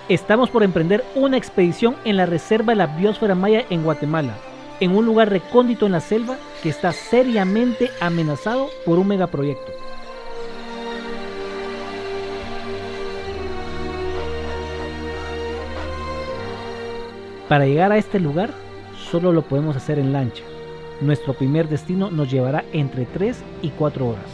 Estamos por emprender una expedición en la Reserva de la Biosfera Maya en Guatemala, en un lugar recóndito en la selva que está seriamente amenazado por un megaproyecto. Para llegar a este lugar, solo lo podemos hacer en lancha. Nuestro primer destino nos llevará entre 3 y 4 horas.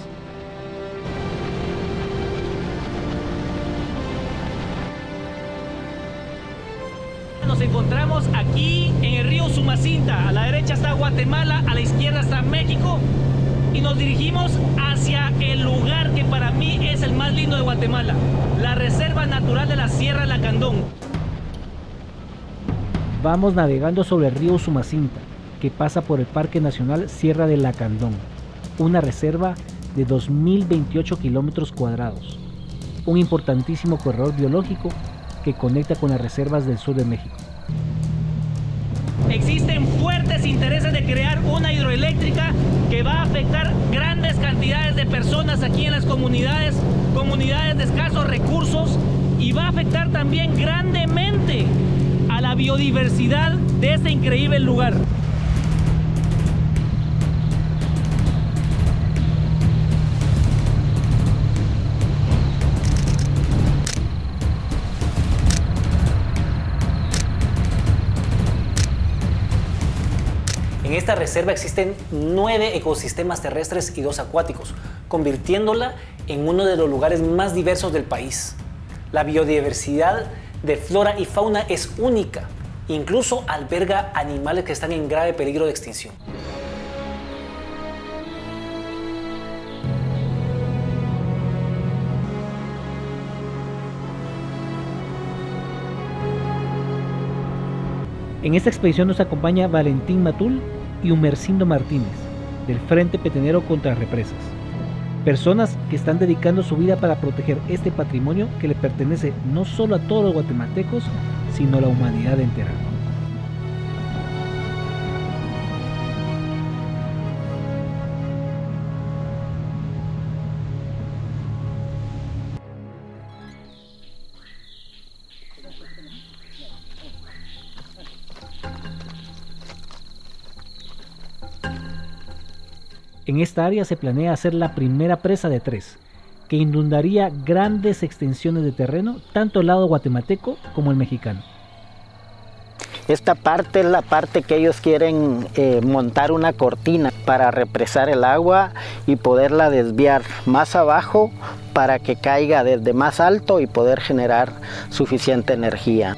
Nos encontramos aquí en el río Sumacinta. A la derecha está Guatemala, a la izquierda está México. Y nos dirigimos hacia el lugar que para mí es el más lindo de Guatemala, la Reserva Natural de la Sierra Lacandón. Vamos navegando sobre el río Sumacinta, que pasa por el Parque Nacional Sierra de Lacandón, una reserva de 2.028 kilómetros cuadrados, un importantísimo corredor biológico que conecta con las reservas del sur de México. Existen fuertes intereses de crear una hidroeléctrica que va a afectar grandes cantidades de personas aquí en las comunidades de escasos recursos, y va a afectar también grandemente a la biodiversidad de este increíble lugar. En esta reserva existen 9 ecosistemas terrestres y 2 acuáticos, convirtiéndola en uno de los lugares más diversos del país. La biodiversidad de flora y fauna es única, incluso alberga animales que están en grave peligro de extinción. En esta expedición nos acompaña Valentín Matul y Humercindo Martínez, del Frente Petenero contra Represas. Personas que están dedicando su vida para proteger este patrimonio que le pertenece no solo a todos los guatemaltecos, sino a la humanidad entera. En esta área se planea hacer la primera presa de 3, que inundaría grandes extensiones de terreno, tanto el lado guatemalteco como el mexicano. Esta parte es la parte que ellos quieren montar una cortina para represar el agua y poderla desviar más abajo para que caiga desde más alto y poder generar suficiente energía.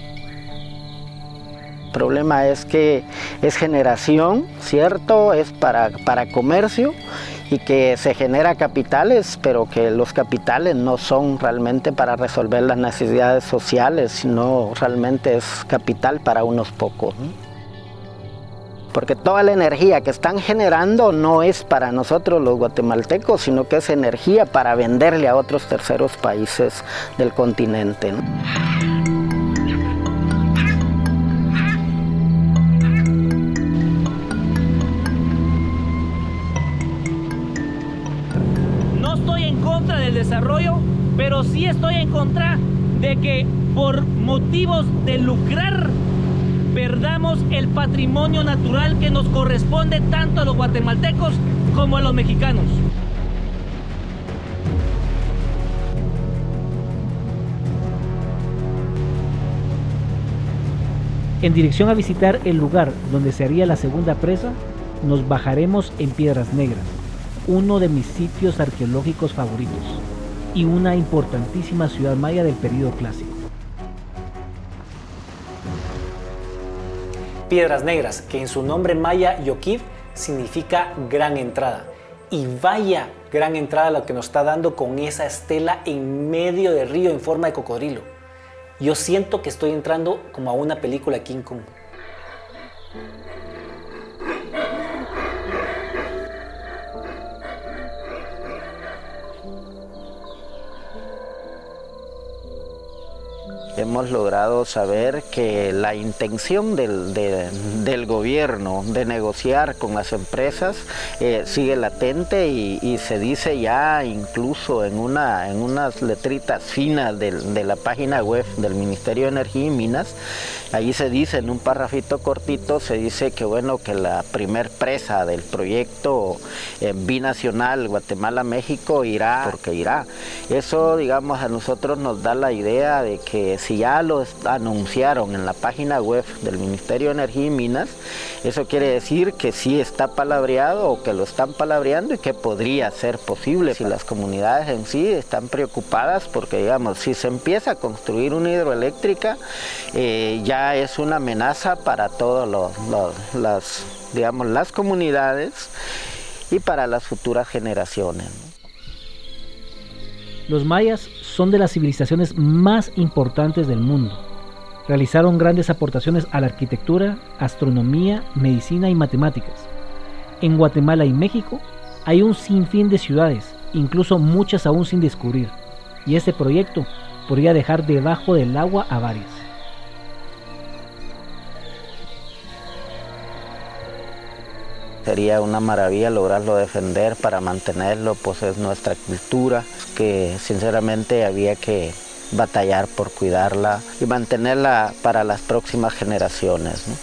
El problema es que es generación, ¿cierto? Es para comercio y que se genera capitales, pero que los capitales no son realmente para resolver las necesidades sociales, sino realmente es capital para unos pocos, ¿no? Porque toda la energía que están generando no es para nosotros los guatemaltecos, sino que es energía para venderle a otros terceros países del continente, ¿no? Del desarrollo, pero sí estoy en contra de que por motivos de lucrar perdamos el patrimonio natural que nos corresponde tanto a los guatemaltecos como a los mexicanos. En dirección a visitar el lugar donde se haría la segunda presa, nos bajaremos en Piedras Negras, uno de mis sitios arqueológicos favoritos y una importantísima ciudad maya del período clásico. Piedras Negras, que en su nombre maya Yoquiv significa gran entrada. Y vaya gran entrada lo que nos está dando con esa estela en medio del río en forma de cocodrilo. Yo siento que estoy entrando como a una película King Kong. hemos logrado saber que la intención del gobierno de negociar con las empresas sigue latente y se dice ya incluso en unas letritas finas de la página web del Ministerio de Energía y Minas. Ahí se dice, en un parrafito cortito, se dice que bueno, que la primer presa del proyecto binacional Guatemala-México irá, porque irá. Eso, digamos, a nosotros nos da la idea de que si ya lo anunciaron en la página web del Ministerio de Energía y Minas, eso quiere decir que sí está palabreado o que lo están palabreando y que podría ser posible. Si las comunidades en sí están preocupadas porque, digamos, si se empieza a construir una hidroeléctrica, ya es una amenaza para todas las comunidades y para las futuras generaciones. Los mayas son de las civilizaciones más importantes del mundo. Realizaron grandes aportaciones a la arquitectura, astronomía, medicina y matemáticas. En Guatemala y México hay un sinfín de ciudades, incluso muchas aún sin descubrir, y este proyecto podría dejar debajo del agua a varias. Sería una maravilla lograrlo defender para mantenerlo, pues es nuestra cultura, que sinceramente había que batallar por cuidarla y mantenerla para las próximas generaciones, ¿no?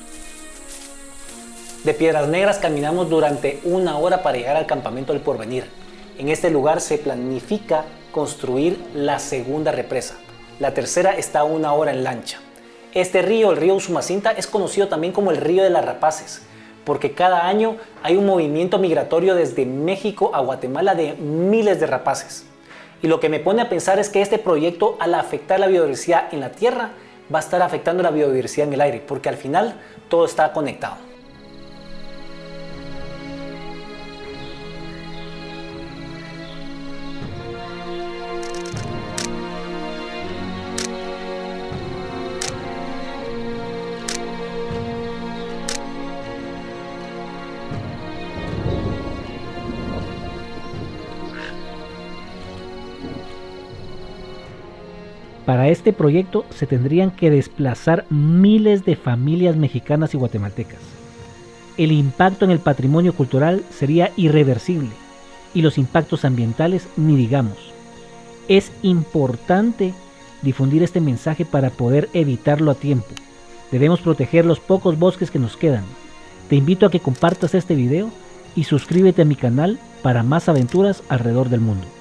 De Piedras Negras caminamos durante 1 hora para llegar al campamento del Porvenir. En este lugar se planifica construir la segunda represa. La tercera está a 1 hora en lancha. Este río, el río Usumacinta, es conocido también como el río de las rapaces, porque cada año hay un movimiento migratorio desde México a Guatemala de miles de rapaces. Y lo que me pone a pensar es que este proyecto, al afectar la biodiversidad en la tierra, va a estar afectando la biodiversidad en el aire, porque al final todo está conectado. Para este proyecto se tendrían que desplazar miles de familias mexicanas y guatemaltecas. El impacto en el patrimonio cultural sería irreversible y los impactos ambientales ni digamos. Es importante difundir este mensaje para poder evitarlo a tiempo. Debemos proteger los pocos bosques que nos quedan. Te invito a que compartas este video y suscríbete a mi canal para más aventuras alrededor del mundo.